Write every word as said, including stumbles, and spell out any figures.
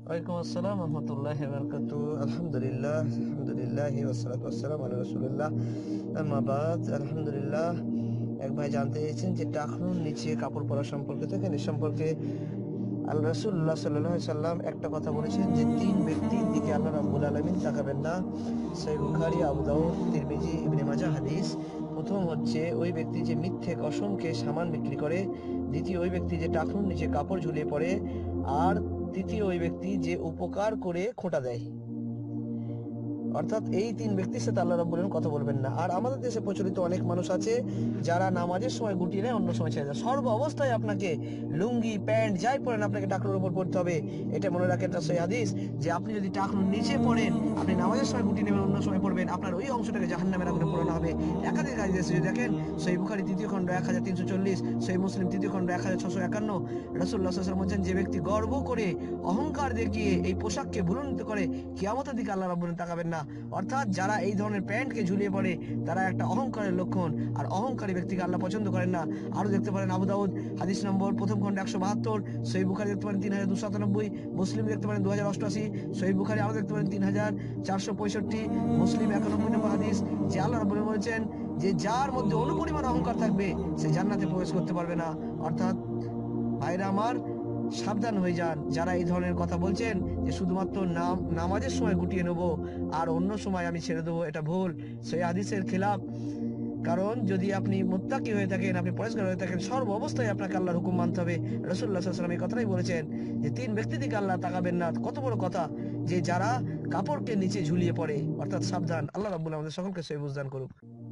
ওয়ালাইকুম আসসালাম রহমতুল্লাহি ওয়া বারাকাতুহু। আলহামদুলিল্লাহ আলহামদুলিল্লাহ ওয়াসসালাতু ওয়াসসালামু আলা রাসূলিল্লাহ। আম্মা বাদ। আলহামদুলিল্লাহ, এক ভাই জানতে চেয়েছেন যে টাকনুর নিচে কাপড় পরা সম্পর্কে। দেখেন, এ সম্পর্কে আল্লাহ রাসূলুল্লাহ সাল্লাল্লাহু আলাইহি সাল্লাম একটা কথা বলেছেন যে তিন ব্যক্তির দিকে আল্লাহ রাব্বুল আলামিন তাকাবেন না। সহিহ বুখারী, আবু দাউদ, তিরমিজি, ইবনে মাজাহ হাদিস। প্রথম হচ্ছে ওই ব্যক্তি যে মিথ্যে কসমকে সামান বিক্রি করে, দ্বিতীয় ওই ব্যক্তি যে টাকনুর নিচে কাপড় ঝুলিয়ে পড়ে, আর তৃতীয় ওই ব্যক্তি যে উপকার করে খোঁটা দেয়। অর্থাৎ এই তিন ব্যক্তির সাথে আল্লাহ রাব্বুল আলামিন কথা বলবেন না। আর আমাদের দেশে প্রচলিত অনেক মানুষ আছে যারা নামাজের সময় গুটিয়ে নেয়, অন্য সময় ছেড়ে দেয়। সর্ব অবস্থায় আপনাকে লুঙ্গি প্যান্ট যাই পরেন আপনাকে টাকনুর উপর পড়তে হবে। এটা মনে রাখেন, এটা সহিহ হাদিস যে আপনি যদি টাকনুর নিচে পড়েন, আপনি নামাজের সময় গুটিয়ে নেবেন, অন্য সময় পড়বেন, আপনার ওই অংশটাকে জাহান্নামের আগুনে পোড়ানো হবে। একাধিক হাদিস আছে, দেখেন সহিহ বুখারী তৃতীয় খণ্ড এক হাজার তিনশো চল্লিশ, সহিহ মুসলিম তৃতীয় খণ্ড এক হাজার ছশো একান্ন। রাসূলুল্লাহ সাল্লাল্লাহু আলাইহি ওয়াসাল্লাম বলেছেন, যে ব্যক্তি গর্ব করে অহংকার দেখিয়ে এই পোশাককে ভুলুণ্ঠিত করে, কিয়ামতের দিকে আল্লাহ রাব্বুল আলামিন তাকাবেন না। অর্থাৎ যারা এই ধরনের প্যান্টকে ঝুলিয়ে পড়ে তারা একটা অহংকারের লক্ষণ, আর অহংকারী ব্যক্তিকে আল্লাহ পছন্দ করেন না। আরো দেখতে পারেন আবু দাউদ হাদিস নম্বর প্রথম খণ্ড একশো বাহাত্তর, সহিহ বুখারী দেখতে পারেন তিন হাজার দুশো সাতানব্বই, মুসলিম দেখতে পারেন দু হাজার অষ্টআশি, সহিহ বুখারী আরো দেখতে পারেন তিন হাজার চারশো পঁয়ষট্টি, মুসলিম একানব্বই নম্বর হাদিস, যে আল্লাহ রাব্বুল আলামিন বলেছেন যে যার মধ্যে অনুপরিমাণ অহংকার থাকবে সে জান্নাতে প্রবেশ করতে পারবে না। অর্থাৎ ভাইরা আমার, সাবধান হয়ে যান যারা এই ধরনের কথা বলছেন যে শুধুমাত্র নাম নামাজের সময় গুটিয়ে নেব আর অন্য সময় আমি ছেড়ে দেবো। এটা ভুল, সেই হাদিসের খেলাফ। কারণ যদি আপনি মুত্তাকি হয়ে থাকেন, আপনি পরিষ্কার হয়ে থাকেন, সর্ব অবস্থায় আপনাকে আল্লাহর হুকুম মানতে হবে। রাসূলুল্লাহ সাল্লাল্লাহু আলাইহি ওয়াসাল্লাম এই কথাই বলেছেন যে তিন ব্যক্তি দিকে আল্লাহ তাকাবেন না। কত বড় কথা, যে যারা কাপড়কে নিচে ঝুলিয়ে পড়ে। অর্থাৎ সাবধান। আল্লাহ রাব্বুল আলামিন আমাদের সকলকে সহিহ বুঝদান করুক।